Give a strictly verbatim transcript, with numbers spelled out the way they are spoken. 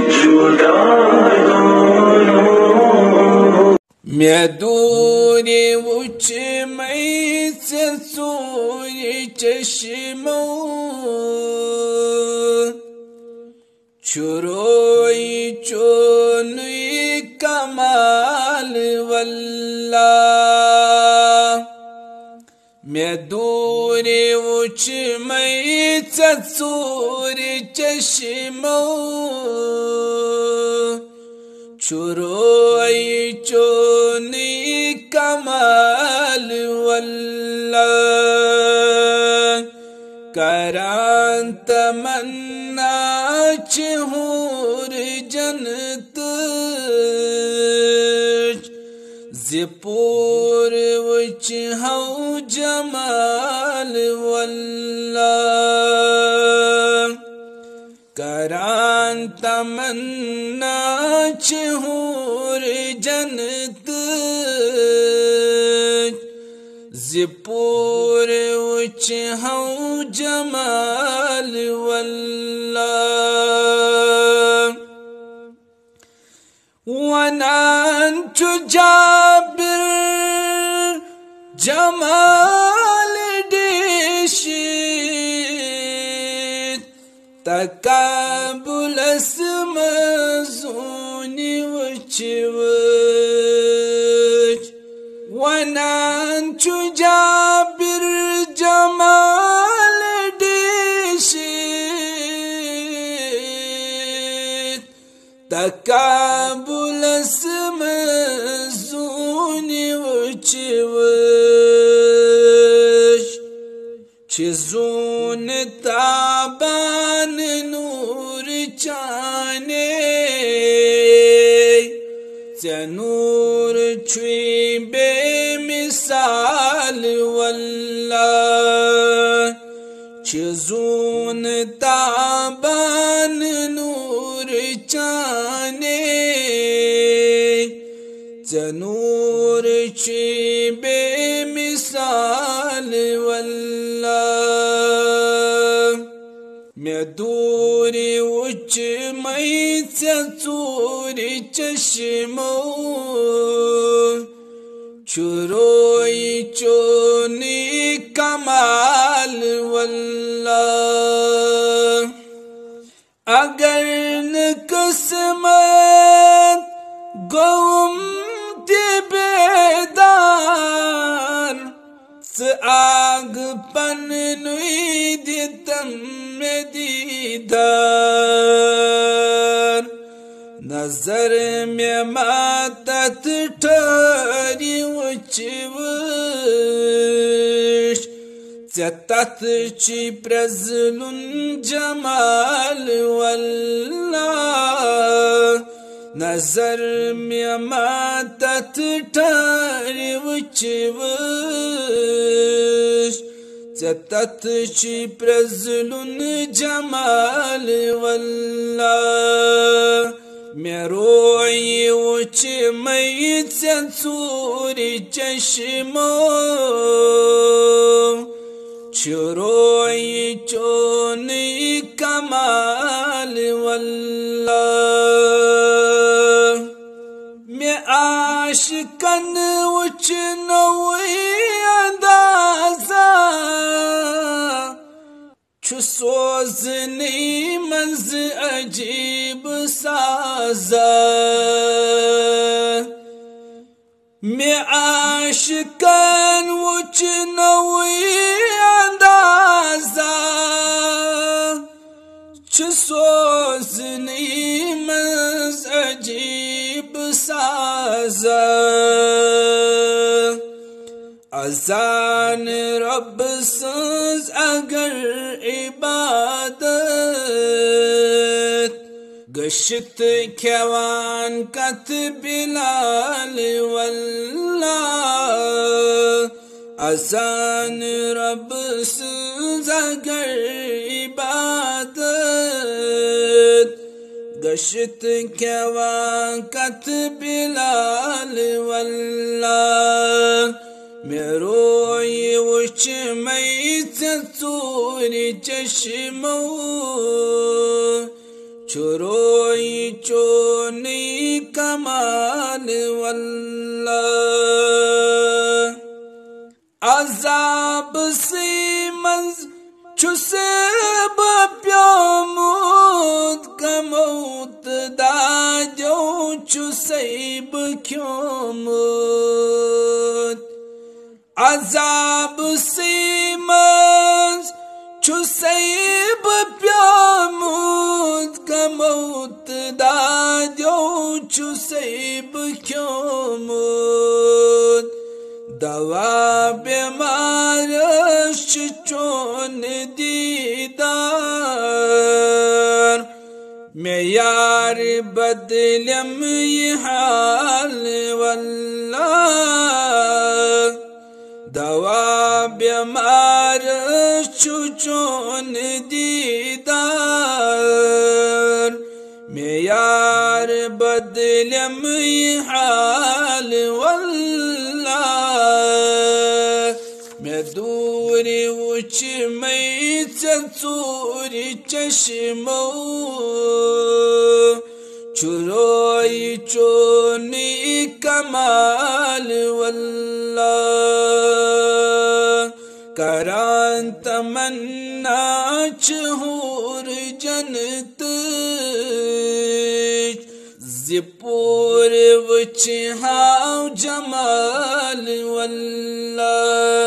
मैं दूरी उच मई सूरी चश्मो चुरोई चोनुई कमाल वल्ला मैं दूरी उच मई सूरी चश्मो चुरोई चोनी कमाल वल्ला करान तमन्ना चहूर जनत ज़िपूर वच हौ जमाल वल्ला करान तमन्ना चहूर जनत ज़िपूर उच हौ जमाल वल्ला वनान चु जाबिर जमाल देशित तकाबुलस मज़ूनी वचवच वनान चु जाबिर जमाल देशित तकाबुलस मज़ूनी वचवच चिज़ून ताबान नूर चाने नूर छुई बेमिसाल वल्ला चिज़ून ताबान नूर चाने नूर छुई बेमिसाल वल्ला मैं दूरी उच मई चूरी चश्मो चुरोई चोनी कमाल वल्ला अगर न किस्मत गौम बेदार आग पन नुई दितम में दीदार नजर में मातत ठहरी उचवश चतत ची प्रजलुन जमाल वल्ला नजर में मातत ठहरी उचवश चतत ची प्रजलुन जमाल वल्ला मैं रोई उच मई चूरी चश्मो चुरोई चोनी कमाल वल्ला मैं आशिकन उच नौई अंदाजा छु सोज़नी मंज़ अजीब साज़ा मैं आशिकन उच नौई अंदाजा छु सोज़नी मंज़ अजीब साज़ा अज़ान रब सज अगर इबादत गश्त ख्यावान कत बिलाल वल्ला अज़ान रब सज अगर इबादत गश्त ख्यावान कत बिलाल वल्ला मैं रोई उच मई चूरी चश्मो चुरोई चोनी कमाल वल्लाह अजाब से मंज छुसे बप्यामूद कमौत दाजो छुसे बक्योमूद अजाब से मंज छुसे बप्यामूद कमौत दाजो छुसे बक्योमूद दवा बीमार चोन दीदार मैं यार बदलम ये हाल वल्लाह दवा बीमार चोन दीदार मैं यार बदलम ये हाल वल्लाह मैं दूरी उच मई चूरी चश्मो चुरोई चोनी कमाल वल्लाह करान तमन्ना चहूर जनत जिपूर वच हाव जमाल वल्लाह